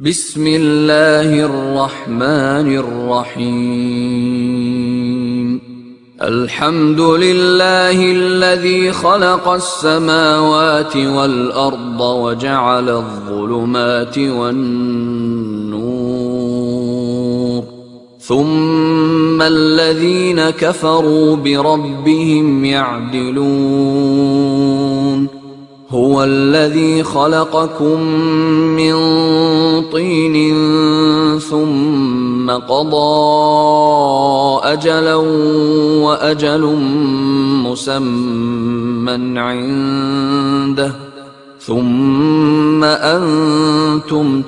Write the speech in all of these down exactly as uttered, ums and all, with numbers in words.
بسم الله الرحمن الرحيم. الحمد لله الذي خلق السماوات والأرض وجعل الظلمات والنور، ثم الذين كفروا بربهم يعدلون. هو الذي خلقكم من طين ثم قضى أجلا وأجل مسمى عنده ثم أنتم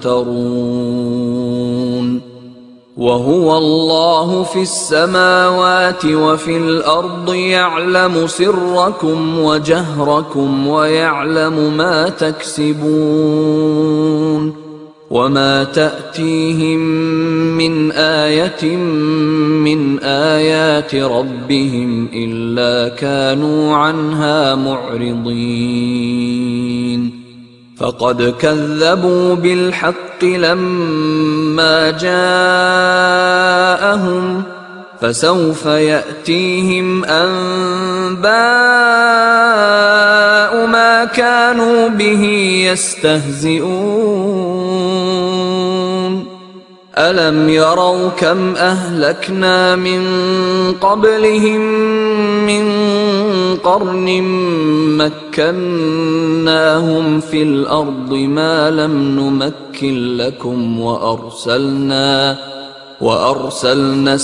تمترون. وهو الله في السماوات وفي الأرض يعلم سركم وجهركم ويعلم ما تكسبون. وما تأتيهم من آية من آيات ربهم إلا كانوا عنها معرضين. فقد كذبوا بالحق لما جاءهم، فسوف يأتيهم أنباء ما كانوا به يستهزئون. ألم يروا كم أهلكنا من قبلهم من قرن مكناهم في الأرض ما لم نمكن لكم، وأرسلنا وأرسلنا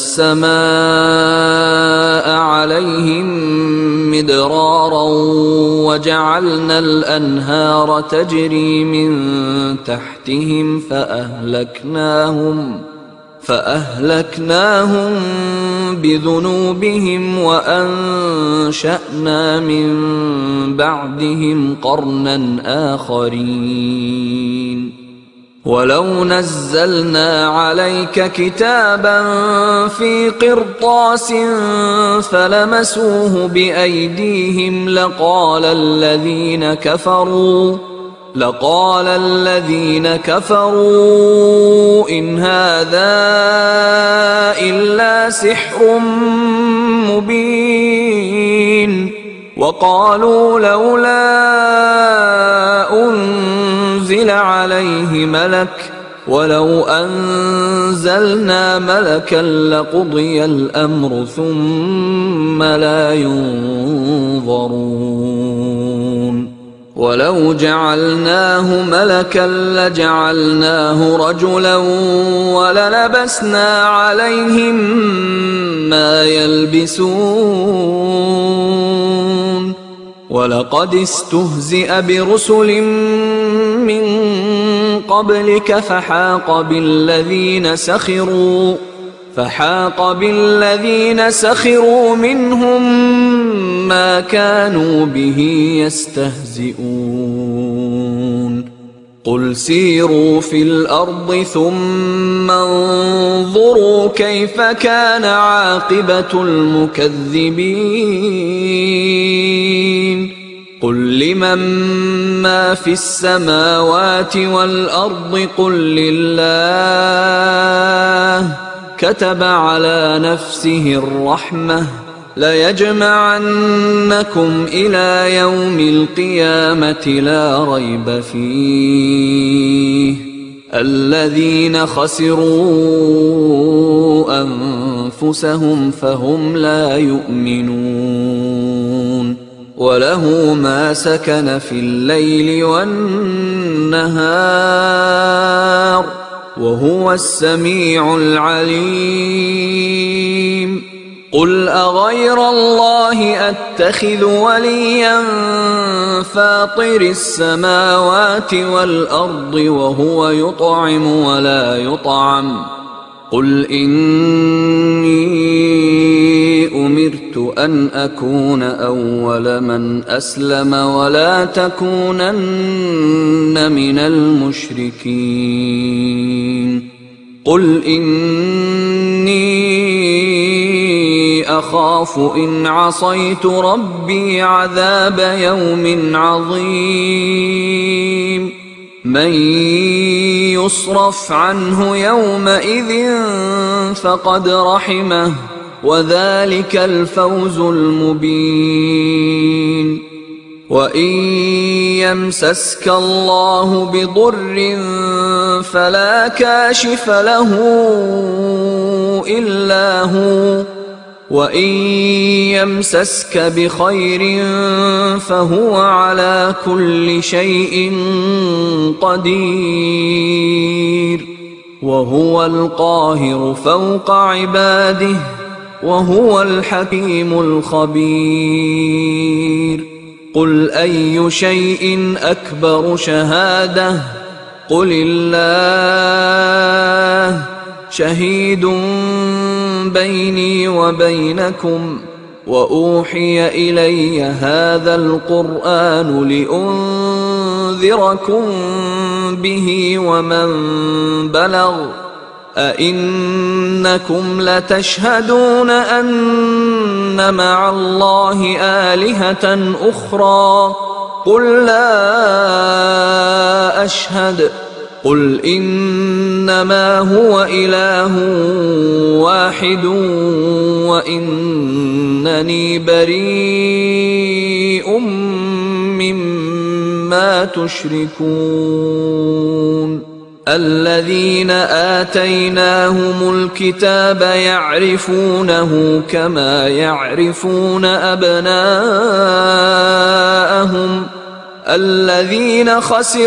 السماء عليهم مدرارا وجعلنا الأنهار تجري من تحتهم فأهلكناهم فأهلكناهم بذنوبهم وأنشأنا من بعدهم قرنا آخرين. ولو نزلنا عليك كتابا في قرطاس فلمسوه بأيديهم لقال الذين كفروا لقال الذين كفروا إن هذا إلا سحر مبين. وقالوا لولا أنزل عليه ملك ولو أنزلنا ملكا لقضي الأمر ثم لا ينظرون. ولو جعلناه ملكا لجعلناه رجلا وللبسنا عليهم ما يلبسون. ولقد استهزئ برسل من قبلك فحاق بالذين سخروا فحاق بالذين سخروا منهم ما كانوا به يستهزئون. قل سيروا في الأرض ثم انظروا كيف كان عاقبة المكذبين. قل لمن ما في السماوات والأرض قل لله كتب على نفسه الرحمة ليجمعنكم إلى يوم القيامة لا ريب فيه. الذين خسروا أنفسهم فهم لا يؤمنون. وله ما سكن في الليل والنهار وهو السميع العليم. قل أغير الله أتخذ وليا فاطر السماوات والأرض وهو يطعم ولا يطعم. قل إني أمرت أن أكون أول من أسلم ولا تكونن من المشركين. قل إني أخاف إن عصيت ربي عذاب يوم عظيم. من يصرف عنه يومئذ فقد رحمه وذلك الفوز المبين. وإن يمسسك الله بضر فلا كاشف له إلا هو وإن يمسسك بخير فهو على كل شيء قدير وهو القاهر فوق عباده وهو الحكيم الخبير. قل أي شيء أكبر شهادة قل الله شهيد بيني وبينكم وأوحي إلي هذا القرآن لأنذركم به ومن بلغ أئنكم لتشهدون أن مع الله آلهة أخرى قل لا أشهد قل إنما هو إله واحد وإنني بريء مما تشركون. الذين آتيناهم الكتاب يعرفونه كما يعرفون أبناءهم الذين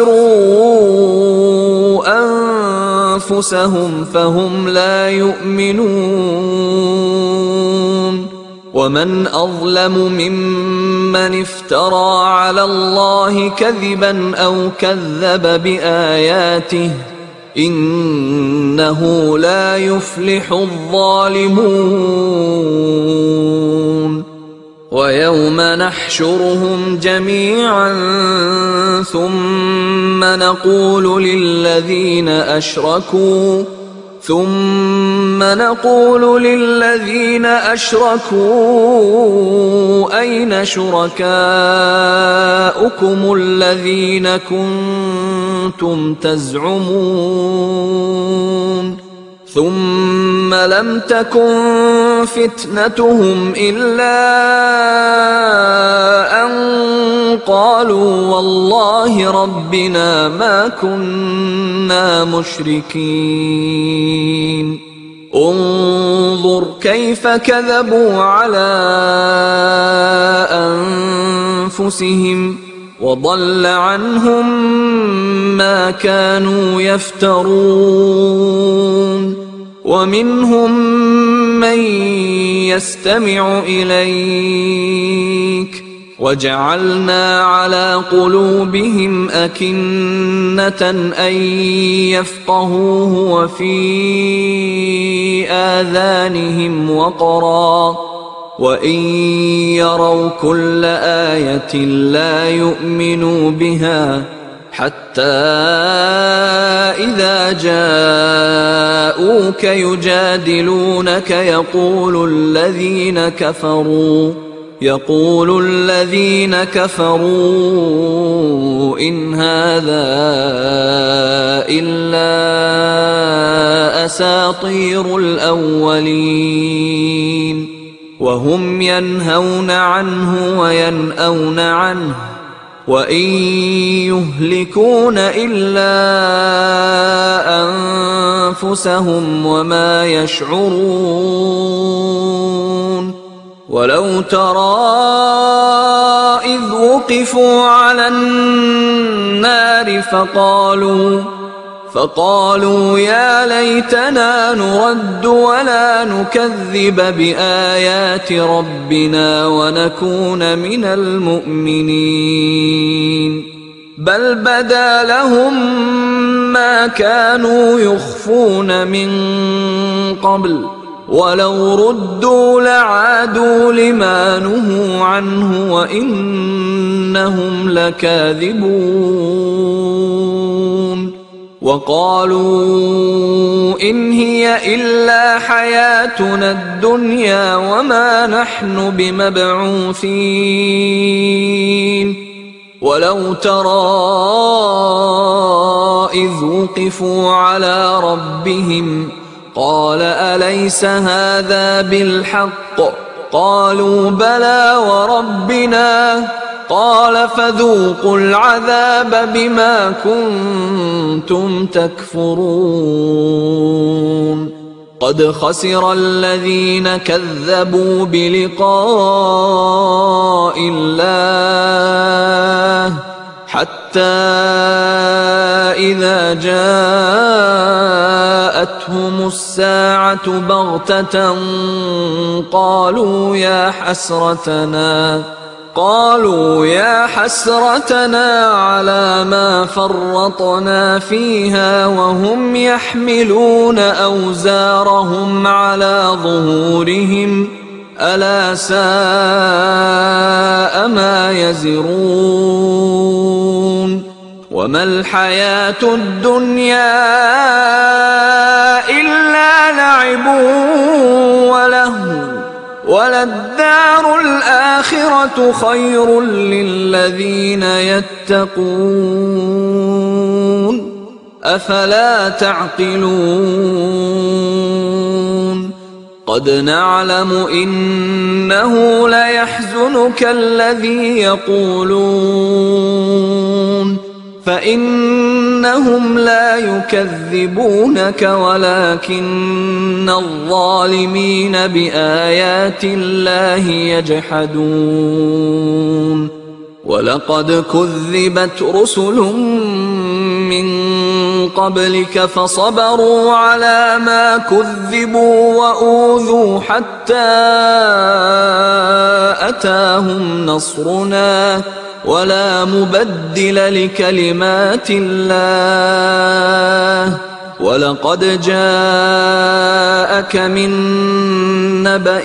خسروا أنفسهم فهم لا يؤمنون. ومن أظلم ممن افترى على الله كذبا أو كذب بآياته إنه لا يفلح الظالمون. ويوم نحشرهم جميعا ثم نقول للذين أشركوا ثم نقول للذين أشركوا أين شركاؤكم الذين كنتم تزعمون ثم لم تكن فتنتهم إلا أن قالوا والله ربنا ما كنا مشركين. انظر كيف كذبوا على أنفسهم وضل عنهم ما كانوا يفترون. ومنهم من يستمع إليك وجعلنا على قلوبهم أكنة أن يفقهوه وفي آذانهم وقرا وإن يروا كل آية لا يؤمنوا بها حتى إذا جاءوك يجادلونك يقول الذين كفروا يقول الذين كفروا إن هذا إلا أساطير الأولين وهم ينهون عنه وينأون عنه وإن يهلكون إلا أنفسهم وما يشعرون. ولو ترى إذ وقفوا على النار فقالوا فقالوا يا ليتنا نرد ولا نكذب بآيات ربنا ونكون من المؤمنين بل بدا لهم ما كانوا يخفون من قبل ولو ردوا لعادوا لما نهوا عنه وإنهم لكاذبون. وقالوا إن هي إلا حياتنا الدنيا وما نحن بمبعوثين ولو ترى إذ وقفوا على ربهم قال أليس هذا بالحق قالوا بلى وربنا قال فذوقوا العذاب بما كنتم تكفرون قد خسر الذين كذبوا بلقاء الله حتى إذا جاءتهم الساعة بغتة قالوا يا حسرتنا قالوا يا حسرتنا على ما فرطنا فيها وهم يحملون أوزارهم على ظهورهم ألا ساء ما يزرون وما الحياة الدنيا إلا لعب ولهو وللدار الآخرة خير للذين يتقون أفلا تعقلون قد نعلم إنه ليحزنك الذي يقولون فإنهم لا يكذبونك ولكن الظالمين بآيات الله يجحدون ولقد كذبت رسل من قبلك فصبروا على ما كذبوا وأوذوا حتى أتاهم نصرنا ولا مبدل لكلمات الله ولقد جاءك من نبأ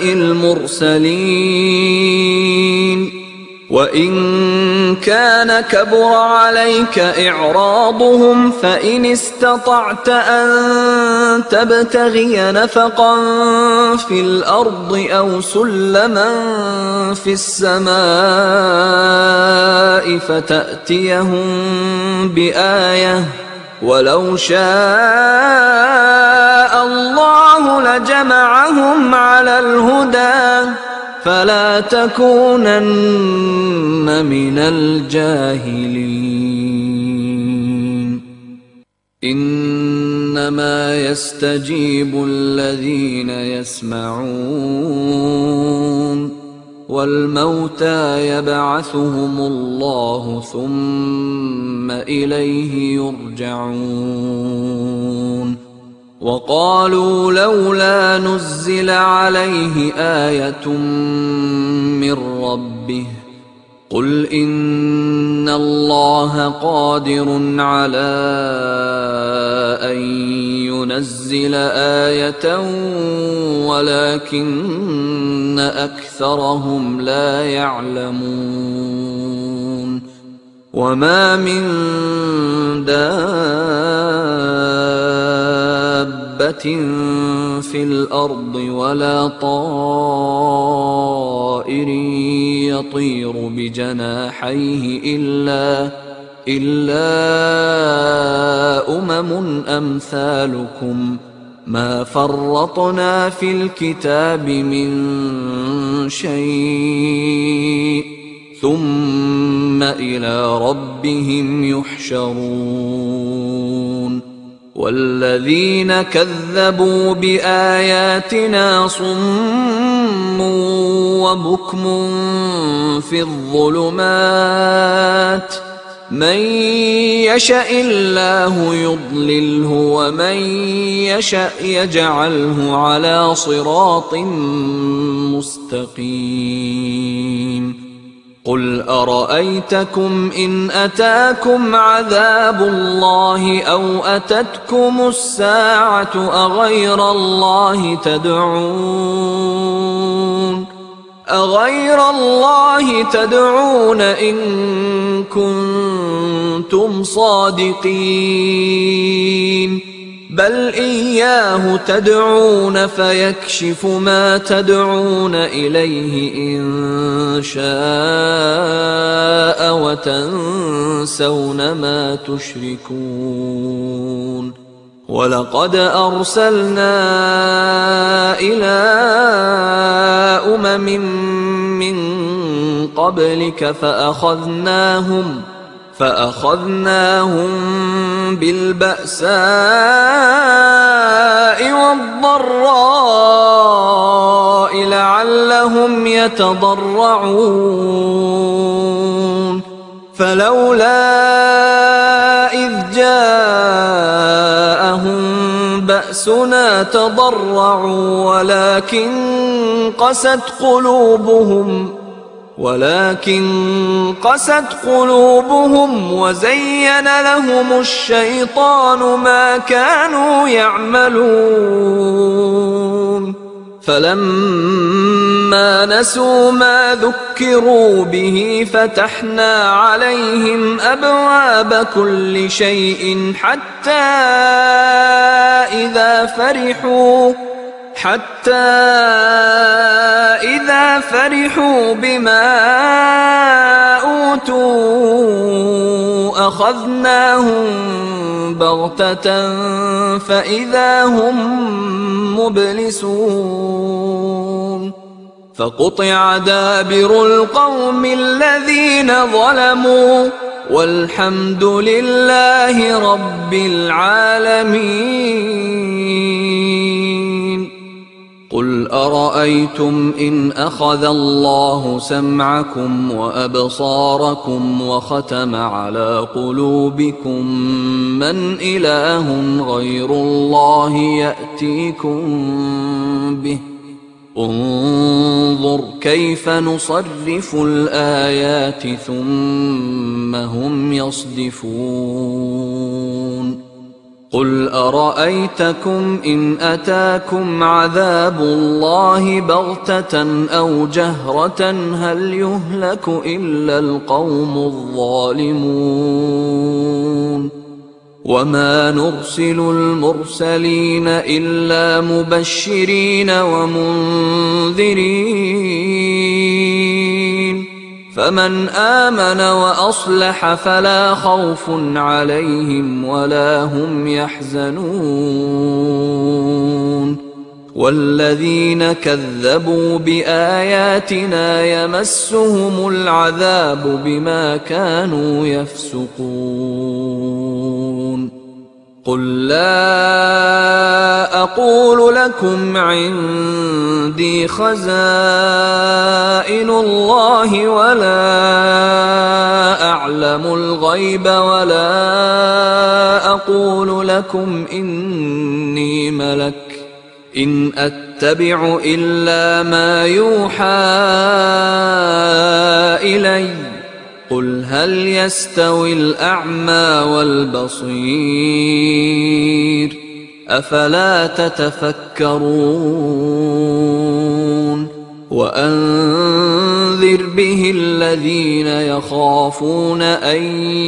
المرسلين وإن كان كبر عليك إعراضهم فإن استطعت أن تبتغي نفقا في الأرض أو سلما في السماء فتأتيهم بآية ولو شاء الله لجمعهم على الهدى فلا تكونن من الجاهلين إنما يستجيب الذين يسمعون والموتى يبعثهم الله ثم إليه يرجعون وقالوا لولا نزل عليه آية من ربه قل إن الله قادر على أن ينزل آية ولكن أكثرهم لا يعلمون وما من دابة في الأرض ولا طائر يطير بجناحيه إلا إلا أمم أمثالكم ما فرطنا في الكتاب من شيء ثم إلى ربهم يحشرون والذين كذبوا بآياتنا صم وبكم في الظلمات من يشاء الله يضلله ومن يشاء يجعله على صراط مستقيم قل أرأيتكم إن أتاكم عذاب الله أو أتتكم الساعة أغير الله تدعون أغير الله تدعون إن كنتم صادقين بل إياه تدعون فيكشف ما تدعون إليه إن شاء وتنسون ما تشركون ولقد أرسلنا إلى أمم من قبلك فأخذناهم فأخذناهم بالبأساء والضراء لعلهم يتضرعون فلولا إذ جاءهم بأسنا تضرعوا ولكن قست قلوبهم ولكن قست قلوبهم وزين لهم الشيطان ما كانوا يعملون فلما نسوا ما ذكروا به فتحنا عليهم أبواب كل شيء حتى إذا فرحوا حتى إذا فرحوا بما أوتوا أخذناهم بغتة فإذا هم مبلسون فقطع دابر القوم الذين ظلموا والحمد لله رب العالمين. قل أرأيتم إن أخذ الله سمعكم وأبصاركم وختم على قلوبكم من إله غير الله يأتيكم به انظر كيف نصرف الآيات ثم هم يصدفون. قل أرأيتكم إن أتاكم عذاب الله بغتة أو جهرة هل يهلك إلا القوم الظالمون وما نرسل المرسلين إلا مبشرين ومنذرين فمن آمن وأصلح فلا خوف عليهم ولا هم يحزنون والذين كذبوا بآياتنا يمسهم العذاب بما كانوا يفسقون. قل لا أقول لكم عندي خزائن الله ولا أعلم الغيب ولا أقول لكم إني ملك إن أتبع إلا ما يوحى إلي قل هل يستوي الأعمى والبصير أفلا تتفكرون. وأنذر به الذين يخافون أن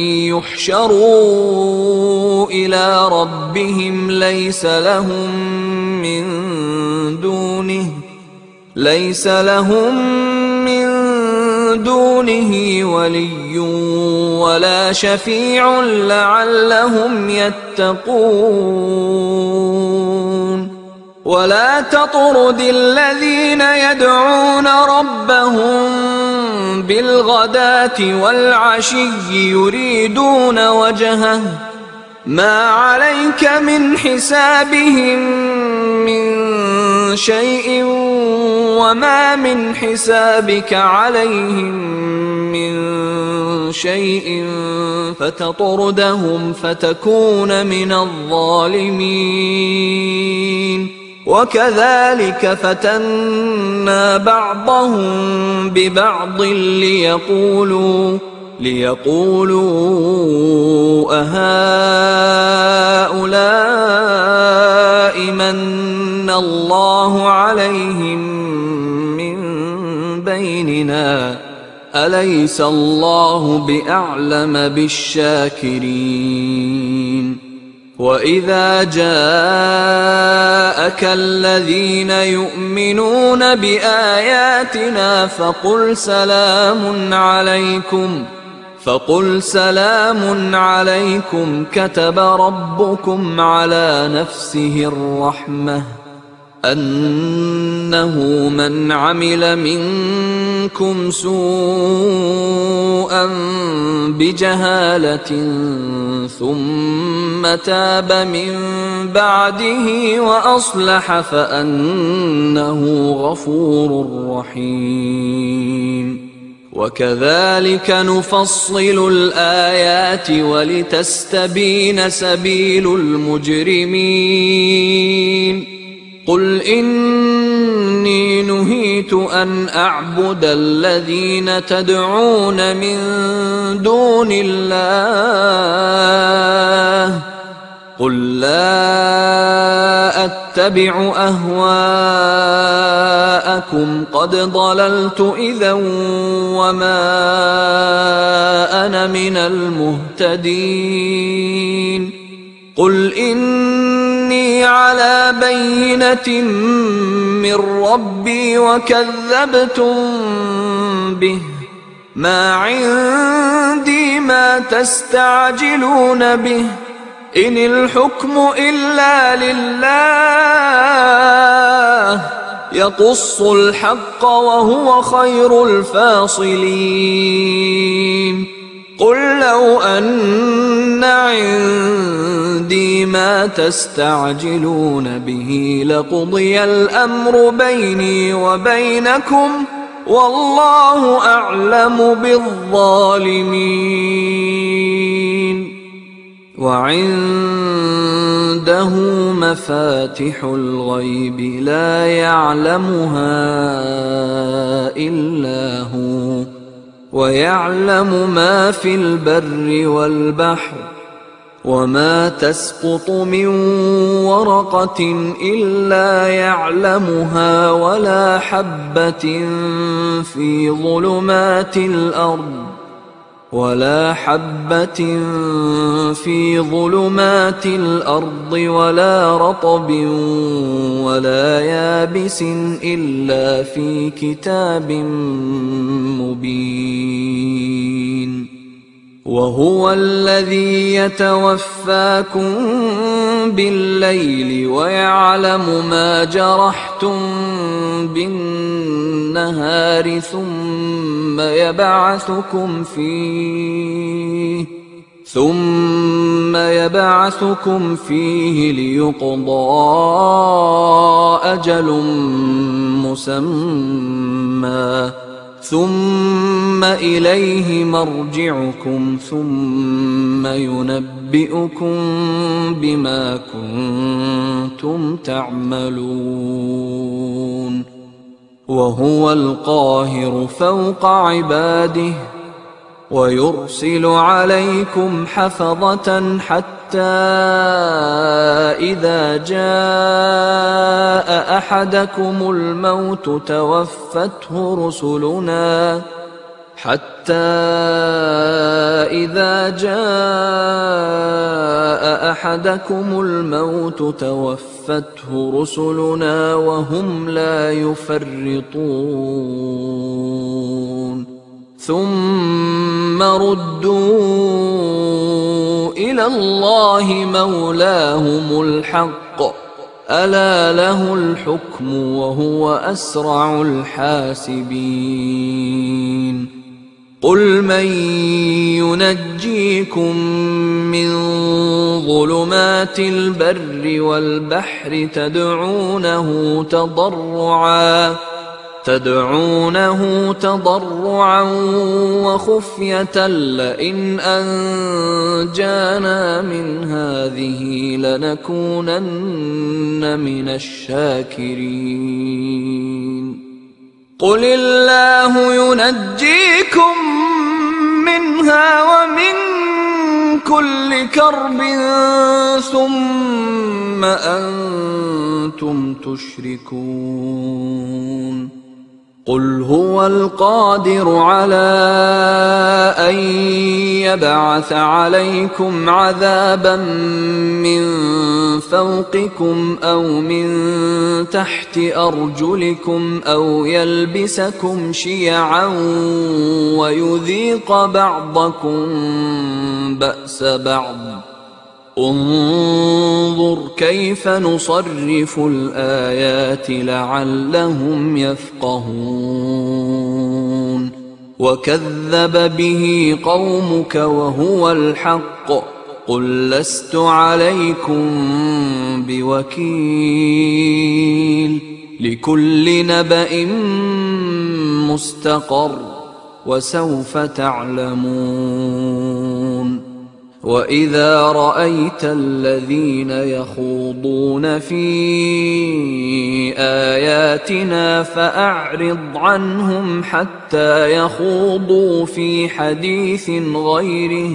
يحشروا إلى ربهم ليس لهم من دونه ليس لهم من دونه ولي ولا شفيع لعلهم يتقون. ولا تطرد الذين يدعون ربهم بالغداة والعشي يريدون وجهه ما عليك من حسابهم من شيء وما من حسابك عليهم من شيء فتطردهم فتكون من الظالمين. وكذلك فتنا بعضهم ببعض ليقولوا ليقولوا أهؤلاء من الله عليهم من بيننا أليس الله بأعلم بالشاكرين. وإذا جاءك الذين يؤمنون بآياتنا فقل سلام عليكم فقل سلام عليكم كتب ربكم على نفسه الرحمة أنه من عمل منكم سوءا بجهالة ثم تاب من بعده وأصلح فأنه غفور رحيم. وكذلك نفصل الآيات ولتستبين سبيل المجرمين. قل إني نهيت أن أعبد الذين تدعون من دون الله قل لا أتبع أهواءكم قد ضللت إذا وما أنا من المهتدين. قل إني على بينة من ربي وكذبتم به ما عندي ما تستعجلون به إن الحكم إلا لله يقص الحق وهو خير الفاصلين. قل لو أن عندي ما تستعجلون به لقضي الأمر بيني وبينكم والله أعلم بالظالمين. وعنده مفاتح الغيب لا يعلمها إلا هو ويعلم ما في البر والبحر وما تسقط من ورقة إلا يعلمها ولا حبة في ظلمات الأرض ولا حبة في ظلمات الأرض ولا رطب ولا يابس إلا في كتاب مبين. وهو الذي يتوفاكم بالليل ويعلم ما جرحتم بالنهار ثم يبعثكم فيه ثم يبعثكم فيه ليقضى أجل مسمى ثم إليه مرجعكم ثم ينبئكم بما كنتم تعملون. وهو القاهر فوق عباده ويرسل عليكم حفظة حتى إذا جاء أحدكم الموت توفته رسلنا حتى إذا جاء أحدكم الموت توفته رسلنا وهم لا يفرطون ثم ردوا إلى الله مولاهم الحق ألا له الحكم وهو أسرع الحاسبين. قل من ينجيكم من ظلمات البر والبحر تدعونه تضرعا تدعونه تضرعا وخفية لئن أنجانا من هذه لنكونن من الشاكرين. قل الله ينجيكم منها ومن كل كرب ثم أنتم تشركون. قل هو القادر على أن يبعث عليكم عذابا من فوقكم أو من تحت أرجلكم أو يلبسكم شيعا ويذيق بعضكم بأس بعض انظر كيف نصرف الآيات لعلهم يفقهون وكذب به قومك وهو الحق قل لست عليكم بوكيل لكل نبأ مستقر وسوف تعلمون وإذا رأيت الذين يخوضون في آياتنا فأعرض عنهم حتى يخوضوا في حديث غيره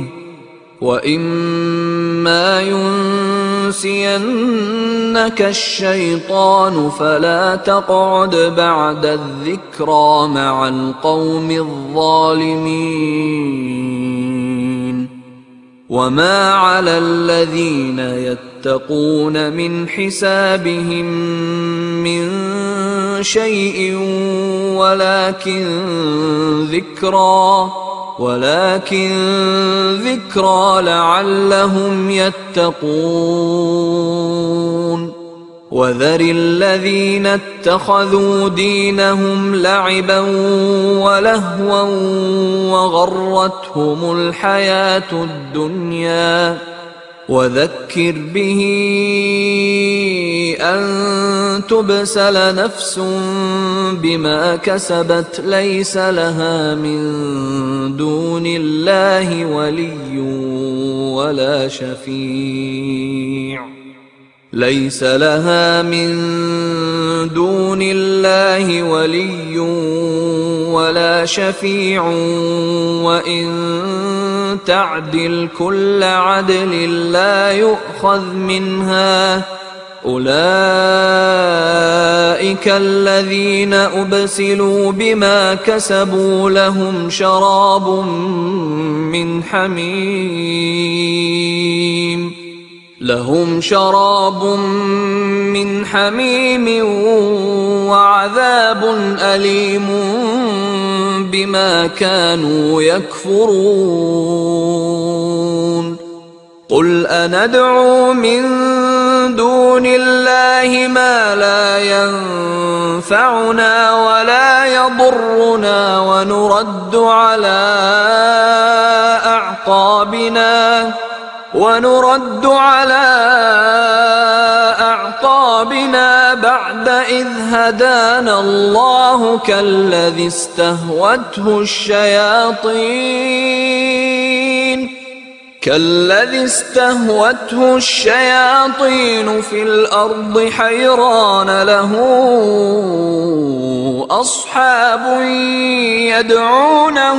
وإما ينسينك الشيطان فلا تقعد بعد الذكرى مع القوم الظالمين وما على الذين يتقون من حسابهم من شيء ولكن ذكرى ولكن ذكرى لعلهم يتقون وذر الذين اتخذوا دينهم لعبا ولهوا وغرتهم الحياة الدنيا وذكر به أن تبسل نفس بما كسبت ليس لها من دون الله ولي ولا شفيع ليس لها من دون الله ولي ولا شفيع وإن تعدل كل عدل لا يؤخذ منها أولئك الذين أبسلوا بما كسبوا لهم شراب من حميم لهم شراب من حميم وعذاب أليم بما كانوا يكفرون قل أندعو من دون الله ما لا ينفعنا ولا يضرنا ونرد على أعقابنا ونرد على أعقابنا بعد إذ هدانا الله كالذي استهوته الشياطين كالذي استهوته الشياطين في الأرض حيران له أصحاب يدعونه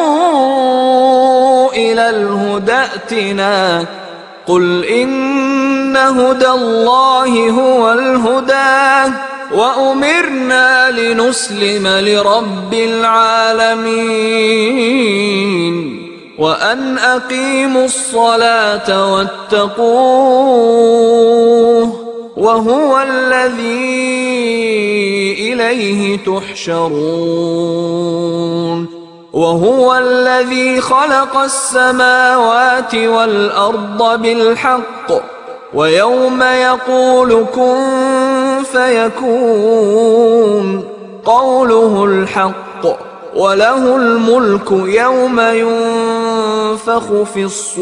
إلى الهدى ائتنا قل إن هدى الله هو الهدى وأمرنا لنسلم لرب العالمين وأن أقيموا الصلاة واتقوه وهو الذي إليه تحشرون وهو الذي خلق السماوات والأرض بالحق ويوم يقول كن فيكون قوله الحق وله الملك يوم ينفخ في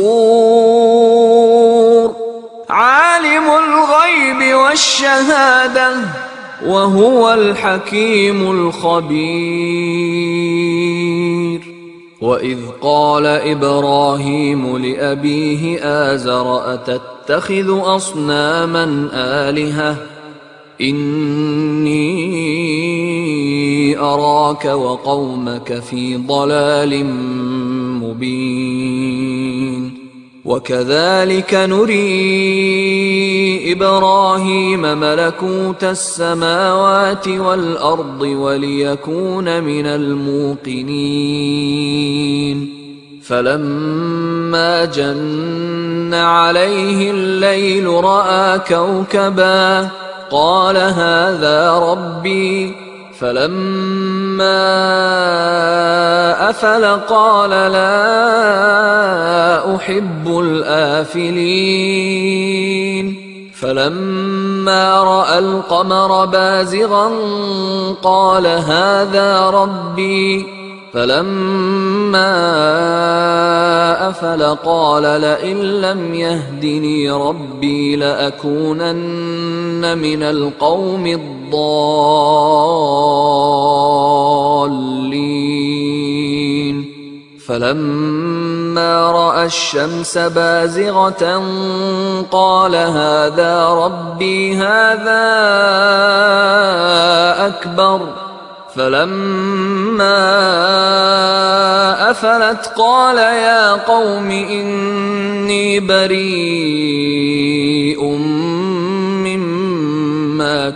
الصور عالم الغيب والشهادة وهو الحكيم الخبير وإذ قال إبراهيم لأبيه آزر أتتخذ أصناما آلهة إني أراك وقومك في ضلال مبين وكذلك نري إبراهيم ملكوت السماوات والأرض وليكون من الموقنين فلما جن عليه الليل رأى كوكبا قال هذا ربي فلما أفل قال لا أحب الآفلين فلما رأى القمر بازغا قال هذا ربي فلما أفل قال لئن لم يهدني ربي لأكونن من القوم الضالين فلما رأى الشمس بازغة قال هذا ربي هذا أكبر فلما أفلت قال يا قوم إني بريء مما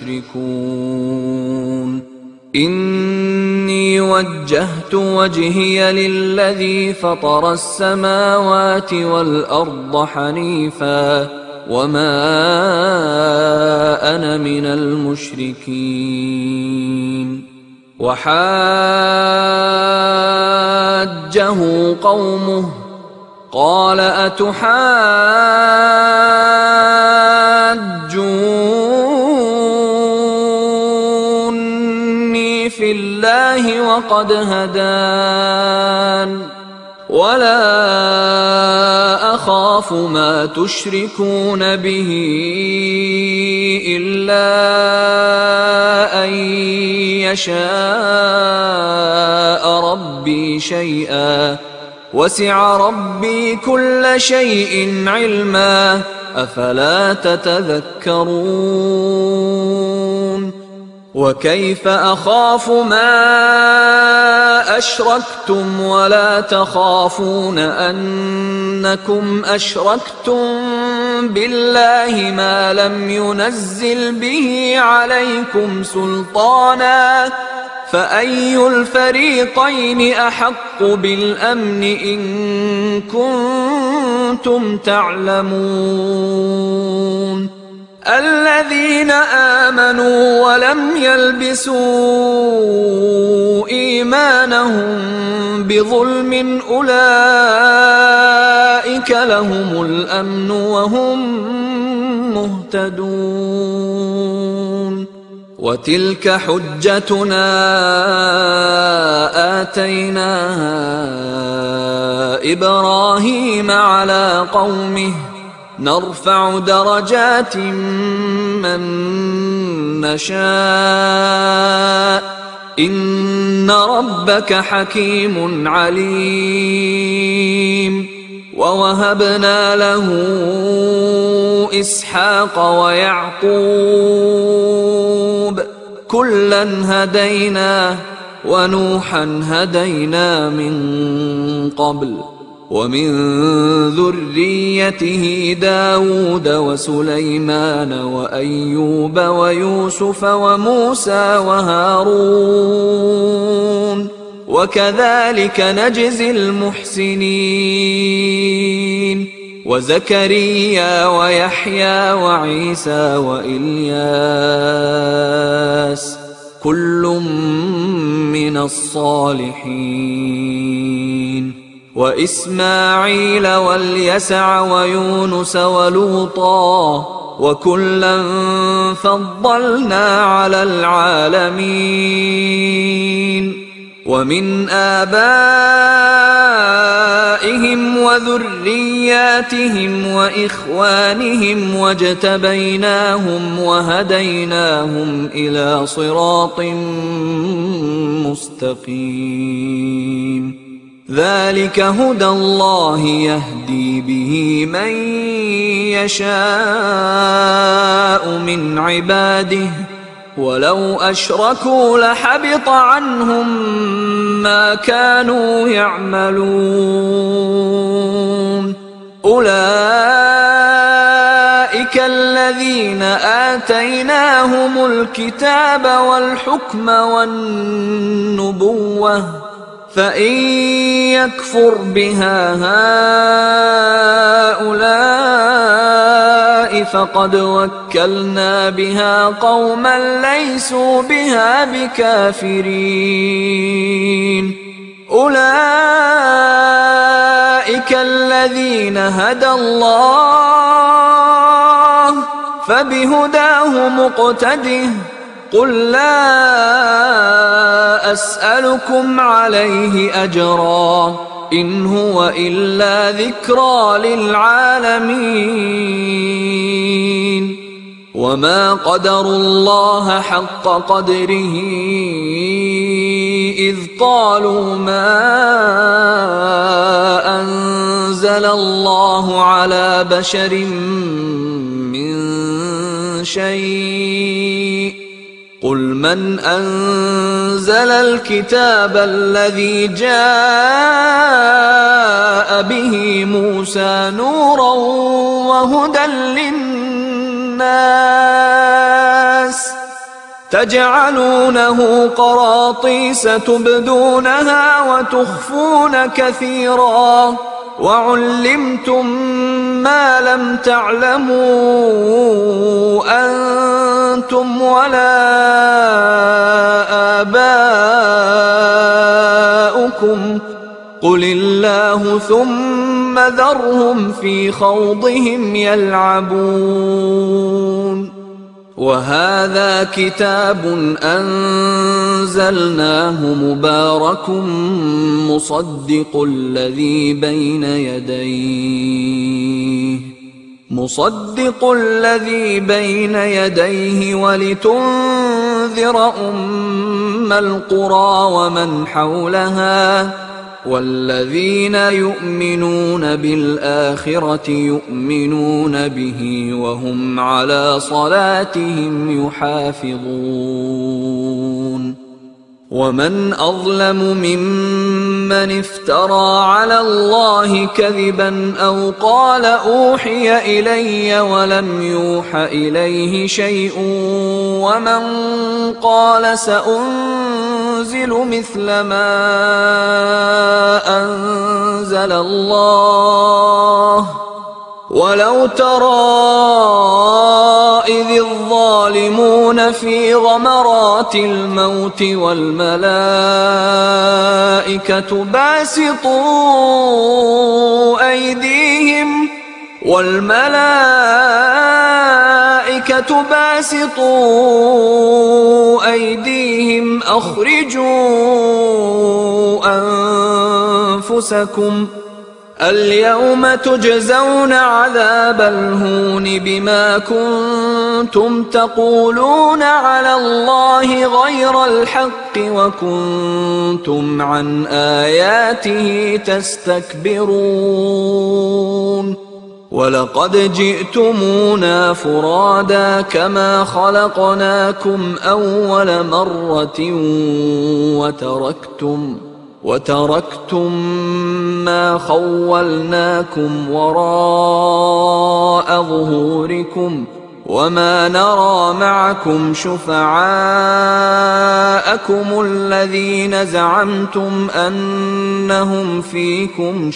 تشركون إني وجهت وجهي للذي فطر السماوات والأرض حنيفا وما أنا من المشركين وحاجه قومه قال أتحاجوني في الله وقد هدان ولا أخاف ما تشركون به إلا أن يشاء ربي شيئا وسع ربي كل شيء علما أفلا تتذكرون وكيف أخاف ما أشركتم ولا تخافون أنكم أشركتم بالله ما لم ينزل به عليكم سلطانا فأي الفريقين أحق بالأمن إن كنتم تعلمون الذين آمنوا ولم يلبسوا إيمانهم بظلم أولئك لهم الأمن وهم مهتدون وتلك حجتنا آتيناها إبراهيم على قومه نرفع درجات من نشاء إن ربك حكيم عليم ووهبنا له إسحاق ويعقوب كلا هدينا ونوحا هدينا من قبل ومن ذريته داود وسليمان وأيوب ويوسف وموسى وهارون وكذلك نجزي المحسنين وزكريا ويحيى وعيسى وإلياس كل من الصالحين وإسماعيل واليسع ويونس ولوطا وكلا فضلنا على العالمين ومن آبائهم وذرياتهم وإخوانهم واجتبيناهم وهديناهم إلى صراط مستقيم ذلك هدى الله يهدي به من يشاء من عباده ولو أشركوا لحبط عنهم ما كانوا يعملون أولئك الذين آتيناهم الكتاب والحكم والنبوة فإن يكفر بها هؤلاء فقد وكلنا بها قوما ليسوا بها بكافرين. أولئك الذين هدى الله فبهداه مقتده قل لا أسألكم عليه أجرا إن هو إلا ذكرى للعالمين. وما قدروا الله حق قدره إذ قالوا ما أنزل الله على بشر من شيء قل من أنزل الكتاب الذي جاء به موسى نورا وهدى للناس تجعلونه قراطيس تبدونها وتخفون كثيرا وعلمتم ما لم تعلموا أنتم ولا آباؤكم قل الله ثم ذرهم في خوضهم يلعبون. وهذا كتاب أنزلناه مبارك مصدق الذي بين يديه مصدق الذي بين يديه ولتنذر أم القرى ومن حولها والذين يؤمنون بالآخرة يؤمنون به وهم على صلاتهم يحافظون. ومن أظلم ممن افترى على الله كذبا أو قال أوحي إلي ولم يوح إليه شيء ومن قال سأنزل مثل ما أنزل الله ولو ترى إذ الظالمون في غمرات الموت والملائكة باسطوا أيديهم والملائكة باسطوا أيديهم أخرجوا أنفسكم اليوم تجزون عذاب الهون بما كنتم تقولون على الله غير الحق وكنتم عن آياته تستكبرون. ولقد جئتمونا فرادا كما خلقناكم أول مرة وتركتم وتركتم ما خولناكم وراء ظهوركم وما نرى معكم شفعاءكم الذين زعمتم أنهم فيكم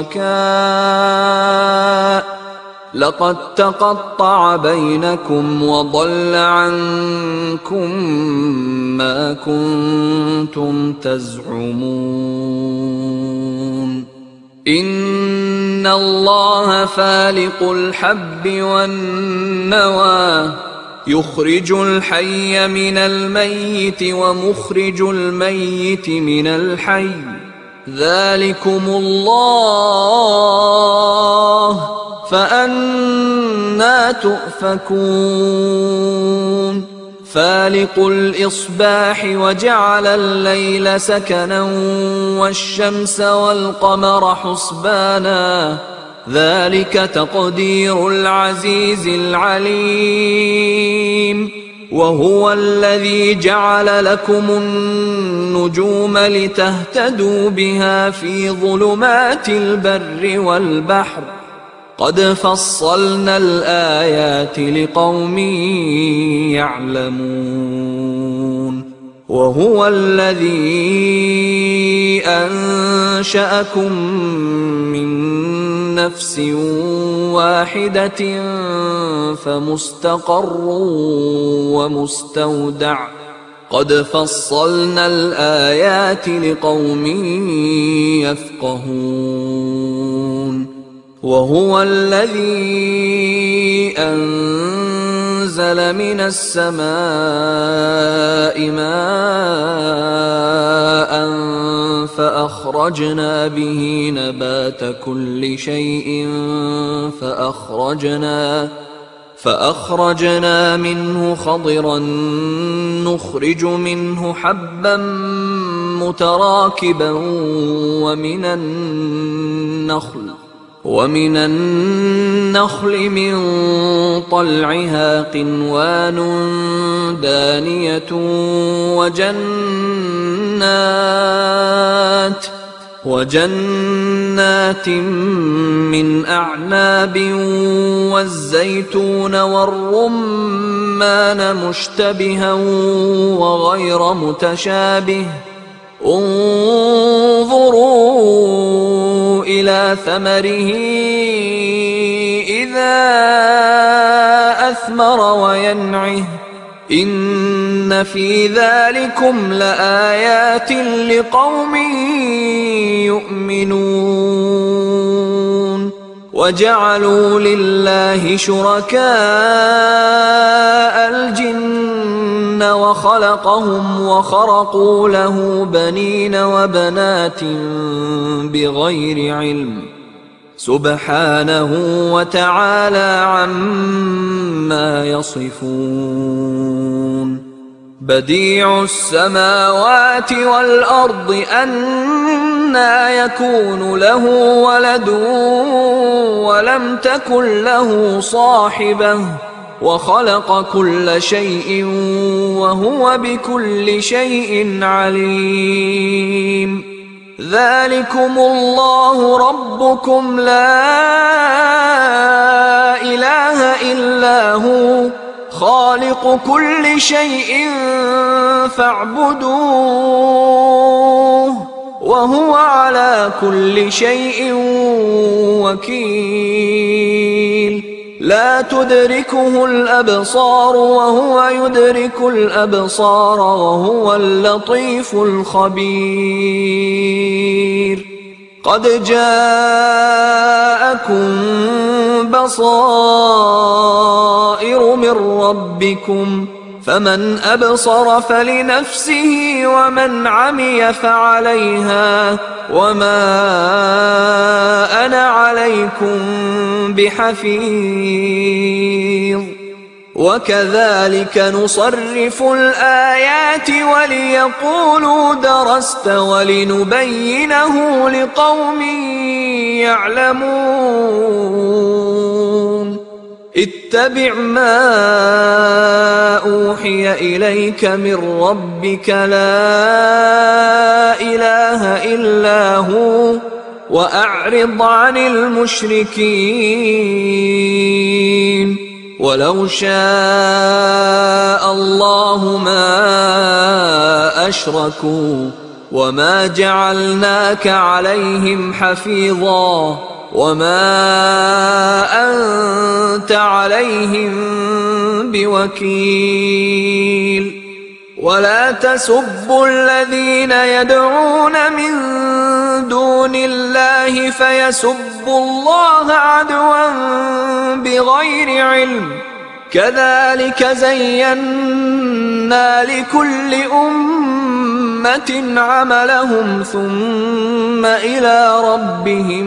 شركاء لقد تقطع بينكم وضل عنكم ما كنتم تزعمون. إن الله فالق الحب والنوى يخرج الحي من الميت ومخرج الميت من الحي ذلكم الله فأنى تؤفكون. فالق الإصباح وجعل الليل سكنا والشمس والقمر حسبانا ذلك تقدير العزيز العليم. وهو الذي جعل لكم النجوم لتهتدوا بها في ظلمات البر والبحر قد فصلنا الآيات لقوم يعلمون وهو الذي أنشأكم من نفس واحدة فمستقر ومستودع قد فصلنا الآيات لقوم يفقهون وهو الذي أنزل من السماء ماء فأخرجنا به نبات كل شيء فأخرجنا فأخرجنا منه خضرا نخرج منه حبا متراكبا ومن النخل ومن النخل من طلعها قنوان دانية وجنات وجنات من أعناب والزيتون والرمان مشتبها وغير متشابه انظروا إلى ثمره إذا أثمر وينعه إن في ذلكم لآيات لقوم يؤمنون وجعلوا لله شركاء الجن وخلقهم وخرقوا له بنين وبنات بغير علم سبحانه وتعالى عما يصفون بديع السماوات والأرض أنى يكون له ولد ولم تكن له صاحبة وخلق كل شيء وهو بكل شيء عليم ذلكم الله ربكم لا إله إلا هو خالق كل شيء فاعبدوه وهو على كل شيء وكيل لا تدركه الأبصار وهو يدرك الأبصار وهو اللطيف الخبير قد جاءكم بصائر من ربكم فمن أبصر فلنفسه ومن عمي فعليها وما أنا عليكم بحفيظ وكذلك نصرف الآيات وليقولوا درست ولنبينه لقوم يعلمون اتبع ما أوحي إليك من ربك لا إله إلا هو وأعرض عن المشركين ولو شاء الله ما أشركوا وما جعلناك عليهم حفيظا وما أنت عليهم بوكيل ولا تسبوا الذين يدعون من دون الله فيسبوا الله عدوا بغير علم كذلك زينا لكل أمة عملهم ثم إلى ربهم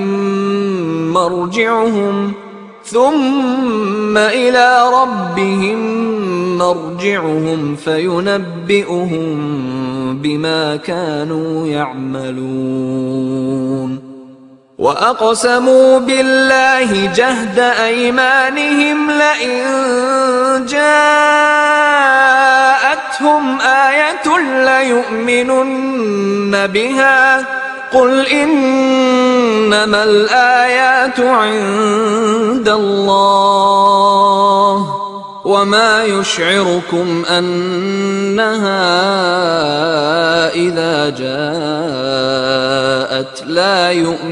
مرجعهم ثم إلى ربهم مرجعهم فينبئهم بما كانوا يعملون وأقسموا بالله جهد أيمانهم لئن جاءتهم آية ليؤمنن بها قل إنما الآيات عند الله وما يشعركم أنها إذا جاءت لا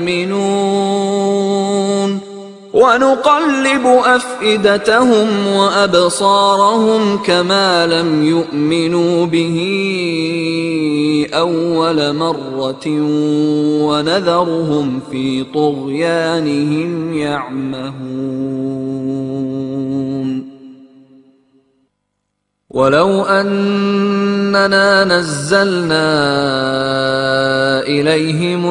يؤمنون ونقلب أفئدتهم وأبصارهم كما لم يؤمنوا به أول مرة ونذرهم في طغيانهم يعمهون ولو أننا نزلنا إليهم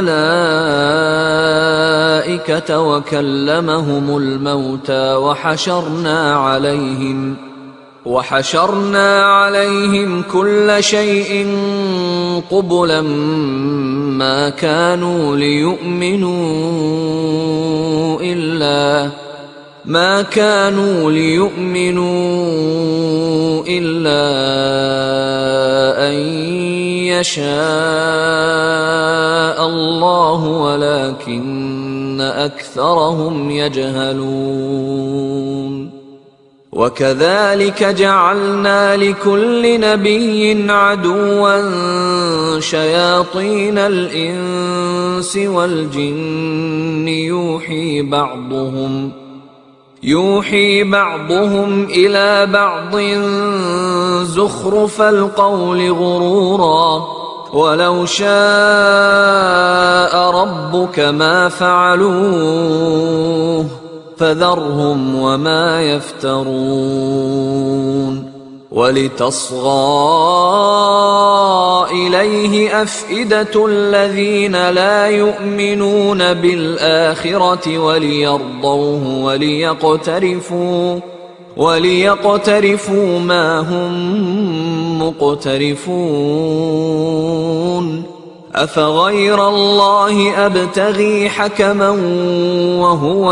الملائكة وكلمهم الموتى وحشرنا عليهم وحشرنا عليهم كل شيء قبلا ما كانوا ليؤمنوا إلا ما كانوا ليؤمنوا إلا أن يشاء الله ولكن أكثرهم يجهلون وكذلك جعلنا لكل نبي عدوا شياطين الإنس والجن يوحي بعضهم يوحي بعضهم إلى بعض زخرف القول غرورا ولو شاء ربك ما فعلوه فذرهم وما يفترون ولتصغى إليه أفئدة الذين لا يؤمنون بالآخرة وليرضوه وليقترفوا وليقترفوا ما هم مقترفون أفغير الله أبتغي حكما وهو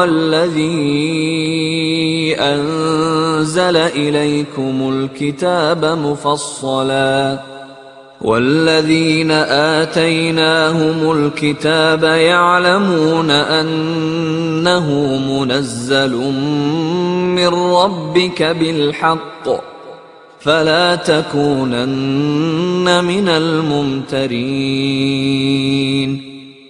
الذي أنزل إليكم الكتاب مفصلا والذين آتيناهم الكتاب يعلمون أنه منزل من ربك بالحق فلا تكونن من الممترين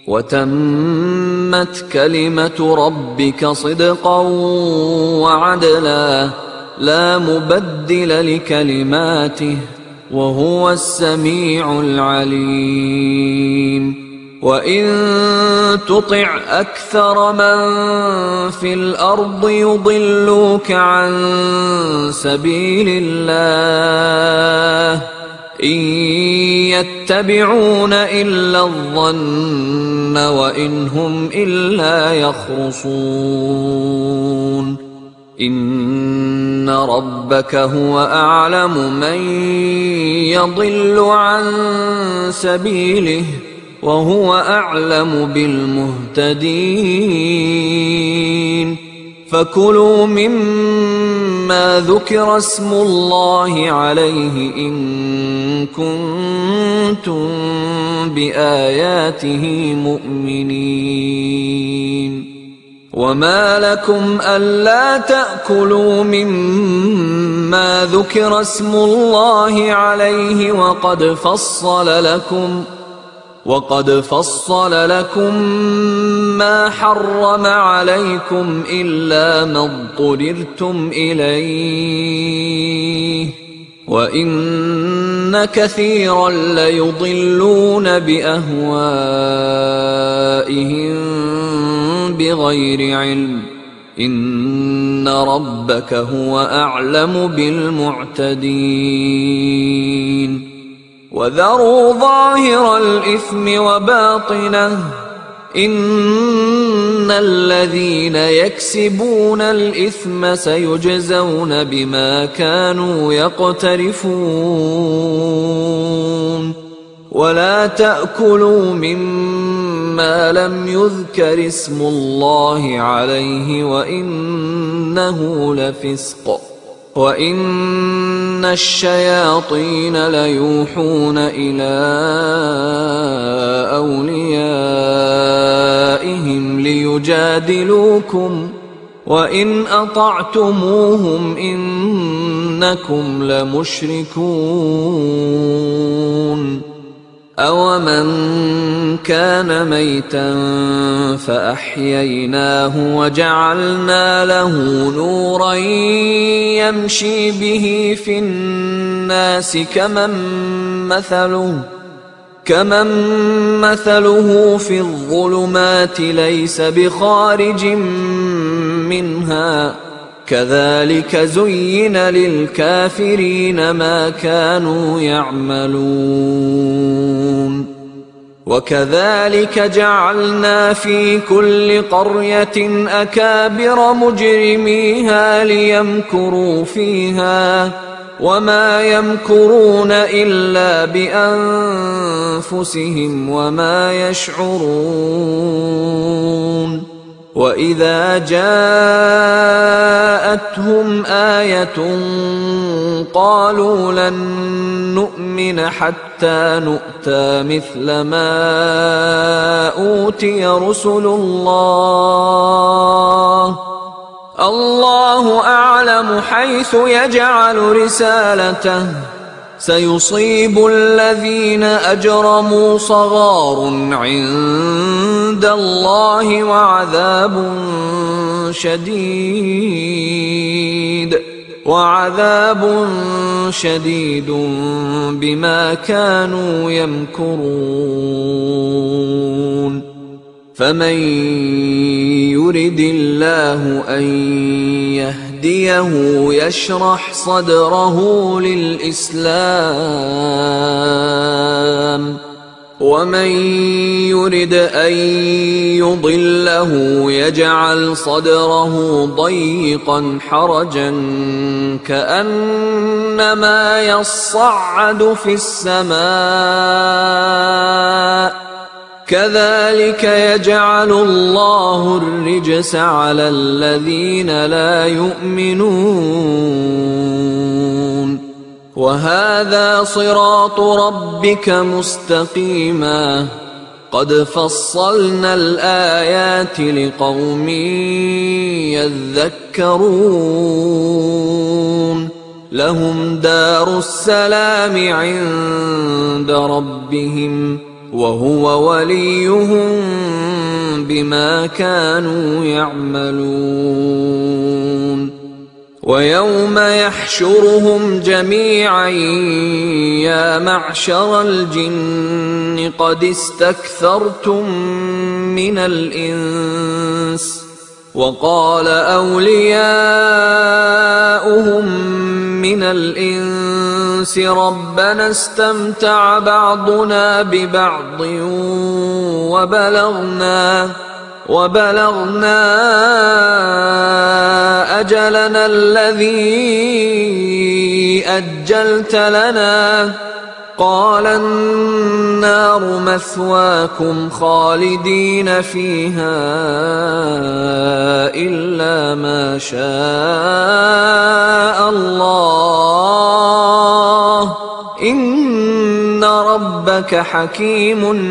وتمت كلمة ربك صدقا وعدلا لا مبدل لكلماته وهو السميع العليم وإن تطع أكثر من في الأرض يضلوك عن سبيل الله إن يتبعون إلا الظن وإن هم إلا يخرصون إن ربك هو أعلم من يضل عن سبيله وهو أعلم بالمهتدين فكلوا مما ذكر اسم الله عليه إن كنتم بآياته مؤمنين وما لكم ألا تأكلوا مما ذكر اسم الله عليه وقد فصل لكم وقد فصل لكم ما حرم عليكم إلا ما اضطررتم إليه وإن كثيرا ليضلون بأهوائهم بغير علم إن ربك هو أعلم بالمعتدين وذروا ظاهر الإثم وباطنه إن الذين يكسبون الإثم سيجزون بما كانوا يقترفون ولا تأكلوا مما لم يذكر اسم الله عليه وإنه لفسق وإن الشياطين ليوحون إلى أوليائهم ليجادلوكم وإن أطعتموهم إنكم لمشركون أومن كان ميتا فأحييناه وجعلنا له نورا يمشي به في الناس كمن مثله كمن مثله في الظلمات ليس بخارج منها كذلك زين للكافرين ما كانوا يعملون وكذلك جعلنا في كل قرية أكابر مجرميها ليمكروا فيها وما يمكرون إلا بأنفسهم وما يشعرون وإذا جاءتهم آية قالوا لن نؤمن حتى نؤتى مثل ما أوتي رسل الله الله أعلم حيث يجعل رسالته سيصيب الذين أجرموا صغار عند الله وعذاب شديد وعذاب شديد بما كانوا يمكرون فمن يرد الله أن يهديه يشرح صدره للإسلام ومن يرد أن يضله يجعل صدره ضيقا حرجا كأنما يصعد في السماء كذلك يجعل الله الرجس على الذين لا يؤمنون وهذا صراط ربك مستقيما قد فصلنا الآيات لقوم يذكرون لهم دار السلام عند ربهم وهو وليهم بما كانوا يعملون ويوم يحشرهم جميعا يا معشر الجن قد استكثرتم من الإنس وقال أولياؤهم من الإنس ربنا استمتع بعضنا ببعض وبلغنا وبلغنا أجلنا الذي أجلت لنا قال النار مثواكم خالدين فيها إلا ما شاء الله إن ربك حكيم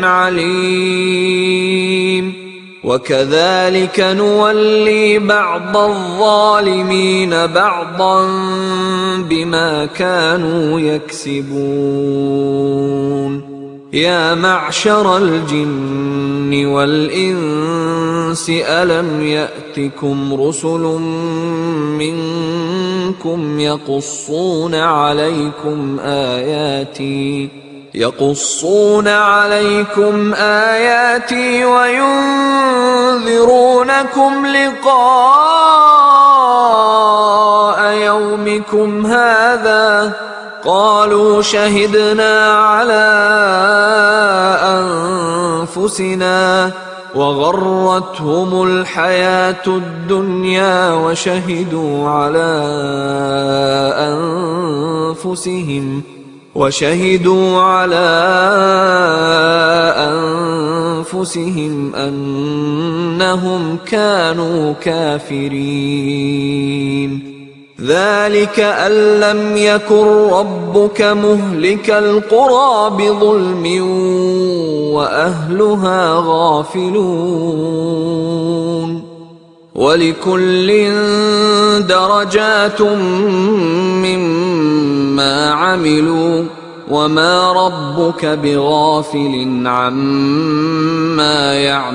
عليم وكذلك نولي بعض الظالمين بعضا بما كانوا يكسبون يا معشر الجن والإنس ألم يأتكم رسل منكم يقصون عليكم آياتي يقصون عليكم آياتي وينذرونكم لقاء يومكم هذا قالوا شهدنا على أنفسنا وغرتهم الحياة الدنيا وشهدوا على أنفسهم وشهدوا على أنفسهم أنهم كانوا كافرين ذلك أن لم يكن ربك مهلك القرى بظلم وأهلها غافلون ولكل درجات مما عملوا وما ربك بغافل عما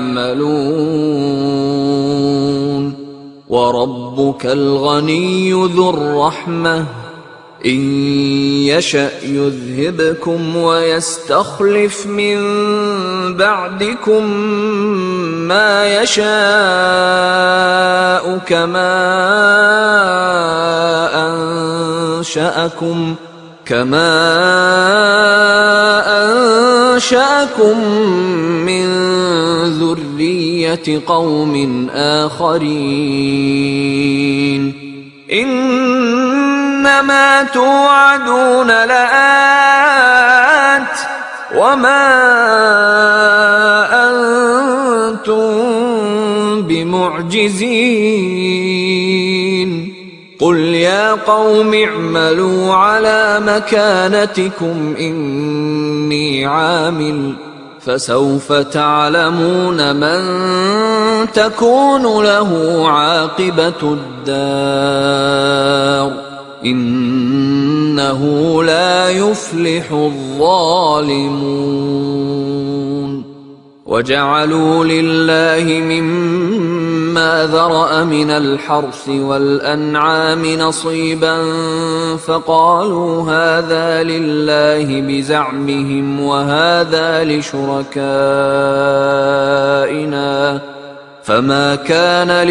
يعملون وربك الغني ذو الرحمة إن يشأ يذهبكم ويستخلف من بعدكم ما يشاء كما أنشأكم كما أنشأكم من ذرية قوم آخرين إنما توعدون لآت وما أنتم بمعجزين قل يا قوم اعملوا على مكانتكم إني عامل فسوف تعلمون من تكون له عاقبة الدار إنه لا يفلح الظالمون وجعلوا لله مما ذرأ من الحرث والأنعام نصيبا فقالوا هذا لله بزعمهم وهذا لشركائنا فما كان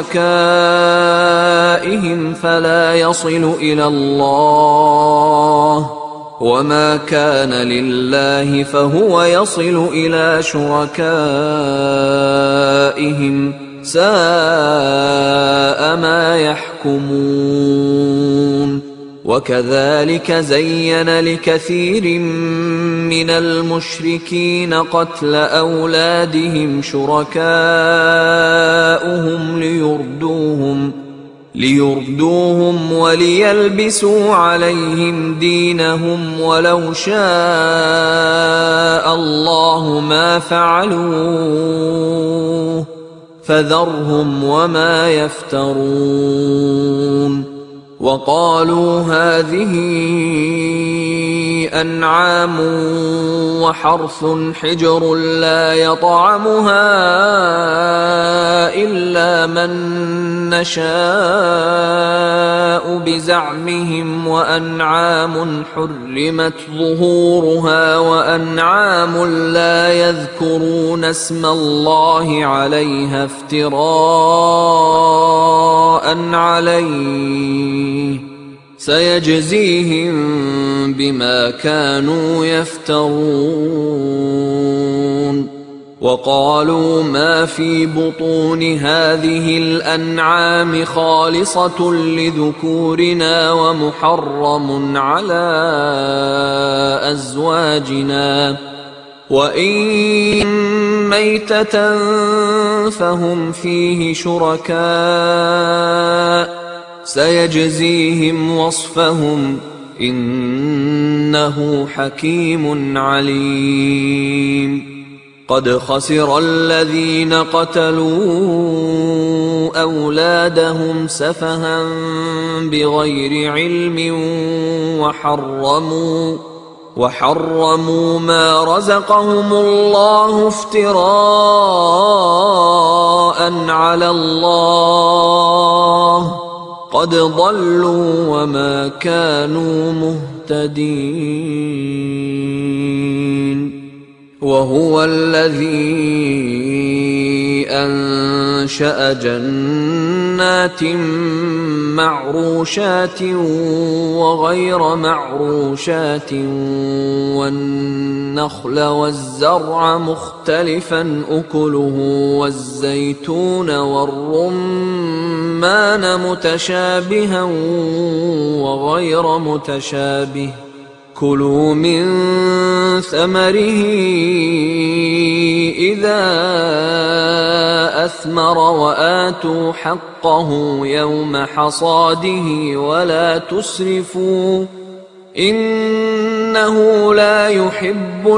لشركائهم فلا يصل إلى الله وما كان لله فهو يصل إلى شركائهم ساء ما يحكمون وكذلك زين لكثير من المشركين قتل أولادهم شركاؤهم ليردوهم ليردوهم وليلبسوا عليهم دينهم ولو شاء الله ما فعلوه فذرهم وما يفترون وقالوا هذه أنعام وحرث حجر لا يطعمها إلا من نشاء بزعمهم وأنعام حرمت ظهورها وأنعام لا يذكرون اسم الله عليها افتراء عليه سيجزيهم بما كانوا يفترون وقالوا ما في بطون هذه الأنعام خالصة لذكورنا ومحرم على أزواجنا وإن ميتة فهم فيه شركاء سيجزيهم وصفهم إنه حكيم عليم قد خسر الذين قتلوا أولادهم سفها بغير علم وحرموا وحرموا ما رزقهم الله افتراء على الله قد ضلوا وما كانوا مهتدين وهو الذي أنشأ جنات معروشات وغير معروشات والنخل والزرع مختلفا أكله والزيتون والرمان متشابها وغير متشابه كلوا من ثمره إذا أثمر وآتوا حقه يوم حصاده ولا تسرفوا إنه لا يحب